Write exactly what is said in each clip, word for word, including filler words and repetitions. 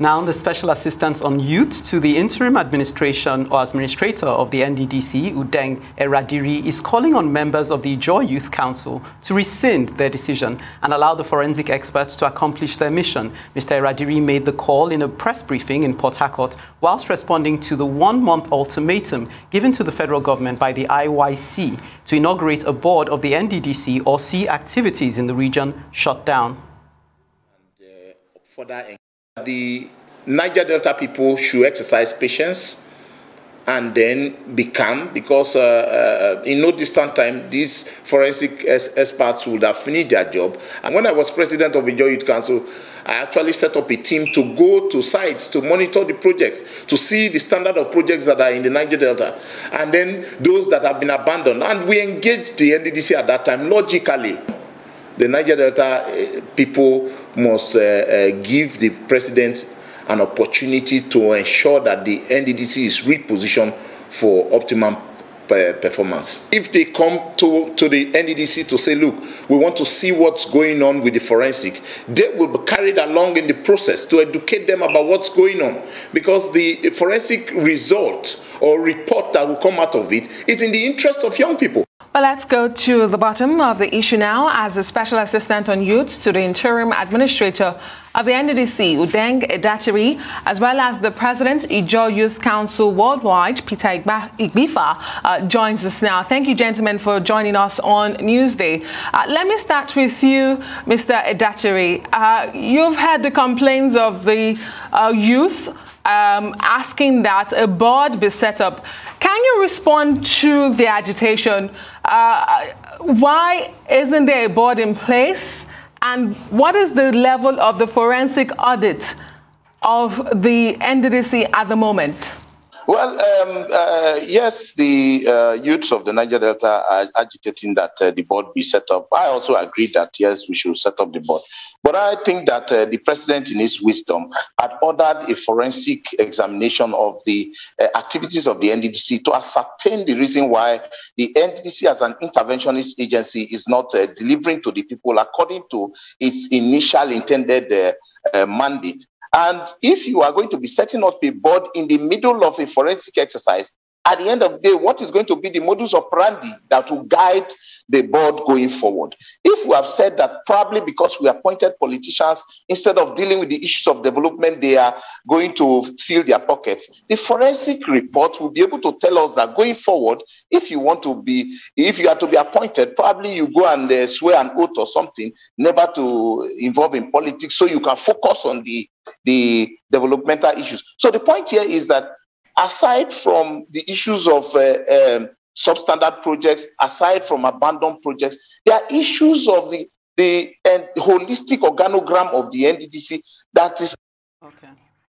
Now, the Special Assistant on Youth to the Interim Administration or Administrator of the N D D C, Udeng Eradiri, is calling on members of the Ijaw Youth Council to rescind their decision and allow the forensic experts to accomplish their mission. Mister Eradiri made the call in a press briefing in Port Harcourt whilst responding to the one-month ultimatum given to the federal government by the I Y C to inaugurate a board of the N D D C or see activities in the region shut down. And, uh, for that, the Niger Delta people should exercise patience and then become, because uh, uh, in no distant time, these forensic experts would have finished their job. And when I was president of the Ijaw Youth Council, I actually set up a team to go to sites to monitor the projects, to see the standard of projects that are in the Niger Delta, and then those that have been abandoned. And we engaged the N D D C at that time logically. The Niger Delta uh, people must uh, uh, give the president an opportunity to ensure that the N D D C is repositioned for optimum uh, performance. If they come to, to the N D D C to say, look, we want to see what's going on with the forensic, they will be carried along in the process to educate them about what's going on, because the forensic result or report that will come out of it is in the interest of young people. Well, let's go to the bottom of the issue now, as the Special Assistant on Youth to the Interim Administrator of the N D D C, Udeng Eradiri, as well as the President, Ijaw Youth Council Worldwide, Peter Igbifa, uh, joins us now. Thank you, gentlemen, for joining us on Newsday. Uh, let me start with you, Mister Eradiri. Uh, you've heard the complaints of the uh, youth um, asking that a board be set up. Can you respond to the agitation? Uh, why isn't there a board in place? And what is the level of the forensic audit of the N D D C at the moment? Well, um, uh, yes, the uh, youths of the Niger Delta are agitating that uh, the board be set up. I also agree that, yes, we should set up the board. But I think that uh, the president, in his wisdom, had ordered a forensic examination of the uh, activities of the N D D C to ascertain the reason why the N D D C as an interventionist agency is not uh, delivering to the people according to its initial intended uh, uh, mandate. And if you are going to be setting up a board in the middle of a forensic exercise, at the end of the day, what is going to be the modus operandi that will guide the board going forward? If we have said that probably because we appointed politicians, instead of dealing with the issues of development, they are going to fill their pockets, the forensic report will be able to tell us that going forward, if you want to be, if you are to be appointed, probably you go and uh, swear an oath or something, never to involve in politics, so you can focus on the, the developmental issues. So the point here is that aside from the issues of uh, um, substandard projects, aside from abandoned projects, there are issues of the, the uh, holistic organogram of the N D D C that is okay.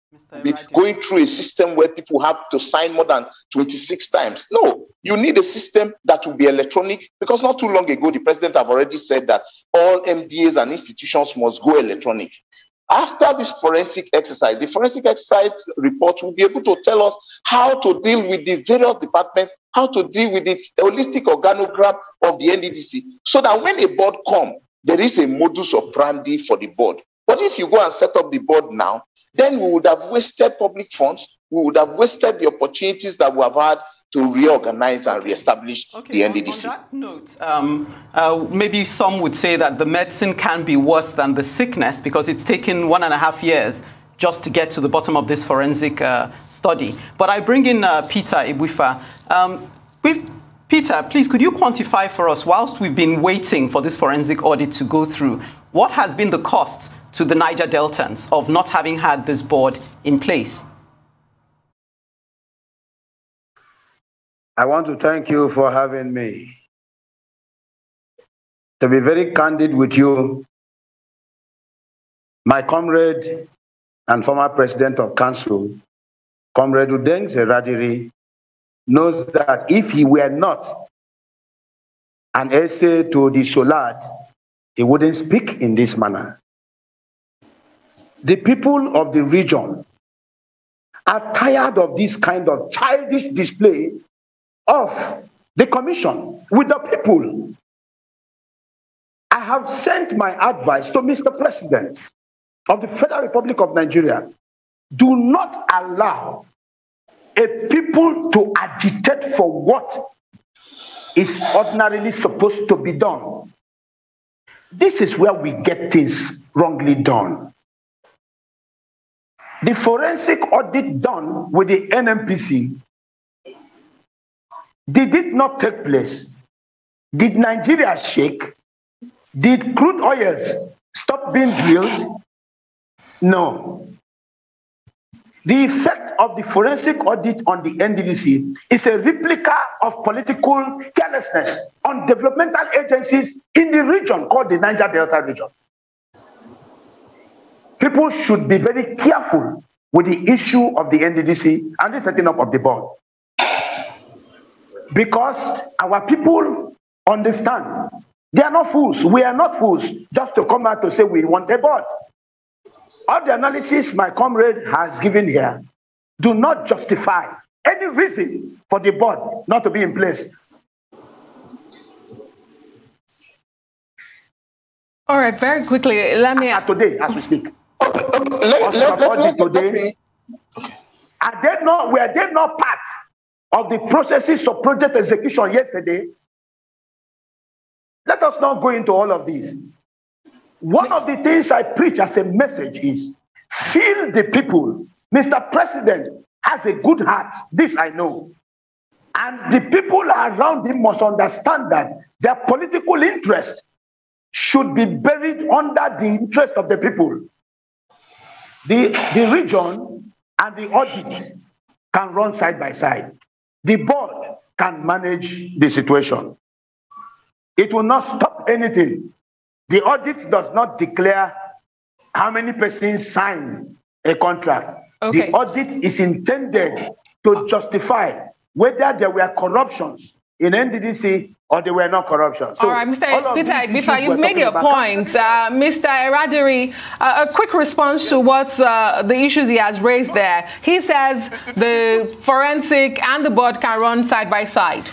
going through a system where people have to sign more than twenty-six times. No, you need a system that will be electronic, because not too long ago, the president have already said that all M D As and institutions must go electronic. After this forensic exercise, the forensic exercise report will be able to tell us how to deal with the various departments, how to deal with the holistic organogram of the N D D C, so that when a board comes, there is a modus operandi for the board. But if you go and set up the board now, then we would have wasted public funds, we would have wasted the opportunities that we have had to reorganize and reestablish okay, the N D D C. On, on that note, um, uh, maybe some would say that the medicine can be worse than the sickness, because it's taken one and a half years just to get to the bottom of this forensic uh, study. But I bring in uh, Peter Igbifa. Um, Peter, please, could you quantify for us, whilst we've been waiting for this forensic audit to go through, what has been the cost to the Niger Deltans of not having had this board in place? I want to thank you for having me. To be very candid with you, my comrade and former president of council, Comrade Udeng Eradiri, knows that if he were not an essay to the Solad, he wouldn't speak in this manner. The people of the region are tired of this kind of childish display of the commission with the people. I have sent my advice to Mister President of the Federal Republic of Nigeria do not allow a people to agitate for what is ordinarily supposed to be done. This is where we get things wrongly done. The forensic audit done with the N M P C, did it not take place? Did Nigeria shake? Did crude oils stop being drilled? No. The effect of the forensic audit on the N D D C is a replica of political carelessness on developmental agencies in the region called the Niger Delta region. People should be very careful with the issue of the N D D C and the setting up of the board. Because our people understand. They are not fools. We are not fools just to come out to say we want a board. All the analysis my comrade has given here do not justify any reason for the board not to be in place. All right, very quickly, let me... As today, as we speak. Okay, okay. Let, let, let, let, today, me... are they not, were they not part of the processes of project execution yesterday? Let us not go into all of these. One of the things I preach as a message is, feel the people. Mister President has a good heart. This I know. And the people around him must understand that their political interest should be buried under the interest of the people. The, the region and the audit can run side by side. The board can manage the situation. It will not stop anything. The audit does not declare how many persons sign a contract. Okay. The audit is intended to justify whether there were corruptions in N D D C or there were not corruptions. So all right, Mister Peter Egbifa, you've made your point. Uh, Mister Eradiri, uh, a quick response to what uh, the issues he has raised there. He says the forensic and the board can run side by side.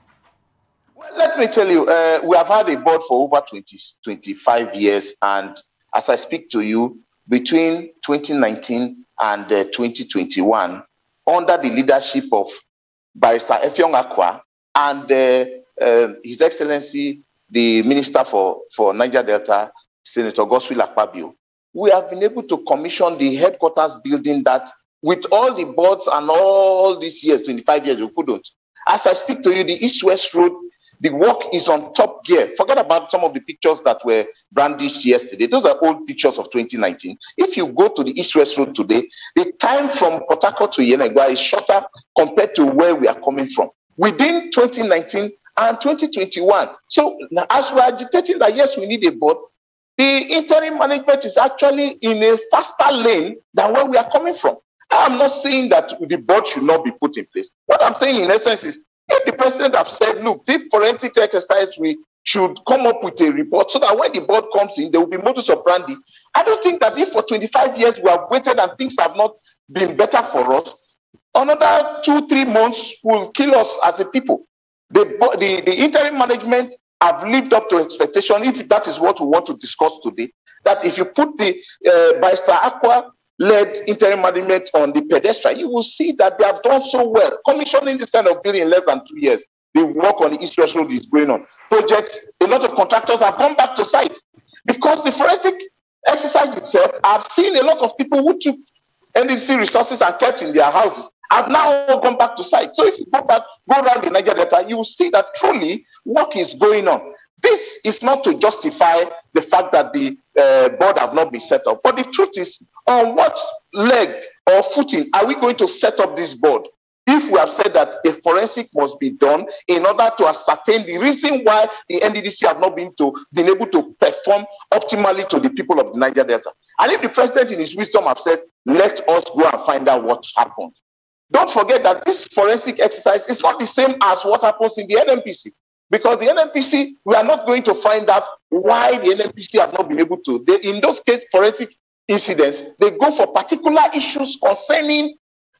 Let me tell you, uh, we have had a board for over twenty, twenty-five years, and as I speak to you, between twenty nineteen and uh, twenty twenty-one, under the leadership of Barrister Effiong Akwa and uh, uh, His Excellency, the Minister for, for Niger Delta, Senator Godswill Akpabio, we have been able to commission the headquarters building that with all the boards and all these years, twenty-five years, we couldn't. As I speak to you, the East-West Road, the work is on top gear. Forget about some of the pictures that were brandished yesterday. Those are old pictures of twenty nineteen. If you go to the East-West Road today, the time from Port Harcourt to Yenagoa is shorter compared to where we are coming from. Within twenty nineteen and twenty twenty-one. So as we're agitating that, yes, we need a board, the interim management is actually in a faster lane than where we are coming from. I'm not saying that the board should not be put in place. What I'm saying in essence is, if the president have said, look, this forensic exercise, we should come up with a report so that when the board comes in, there will be modus operandi. I don't think that if for twenty-five years we have waited and things have not been better for us, another two, three months will kill us as a people. The, the, the interim management have lived up to expectation, if that is what we want to discuss today, that if you put the uh, Barrister Akwa led interim management on the pedestal, you will see that they have done so well. Commissioning this kind of building in less than two years, the work on the East-West Road is going on. Projects, a lot of contractors have gone back to site because the forensic exercise itself, I've seen a lot of people who took N D D C resources and kept in their houses have now gone back to site. So if you go back, go around the Niger Delta, you will see that truly work is going on. This is not to justify the fact that the uh, board have not been set up. But the truth is, on what leg or footing are we going to set up this board if we have said that a forensic must be done in order to ascertain the reason why the N D D C have not been, to, been able to perform optimally to the people of the Niger Delta? And if the president in his wisdom have said, let us go and find out what happened. Don't forget that this forensic exercise is not the same as what happens in the N M P C. Because the N M P C, we are not going to find out why the N M P C have not been able to. They, in those case, forensic incidents, they go for particular issues concerning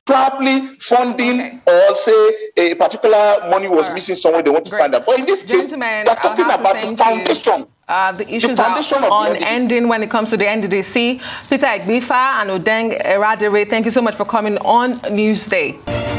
probably funding okay. or say a particular money was right. missing somewhere, they want to Great. find out. But in this case, Gentlemen, they're talking about the foundation. Uh, the issues the are unending when it comes to the N D D C. Peter Egbifa and Udeng Eradire, thank you so much for coming on Newsday.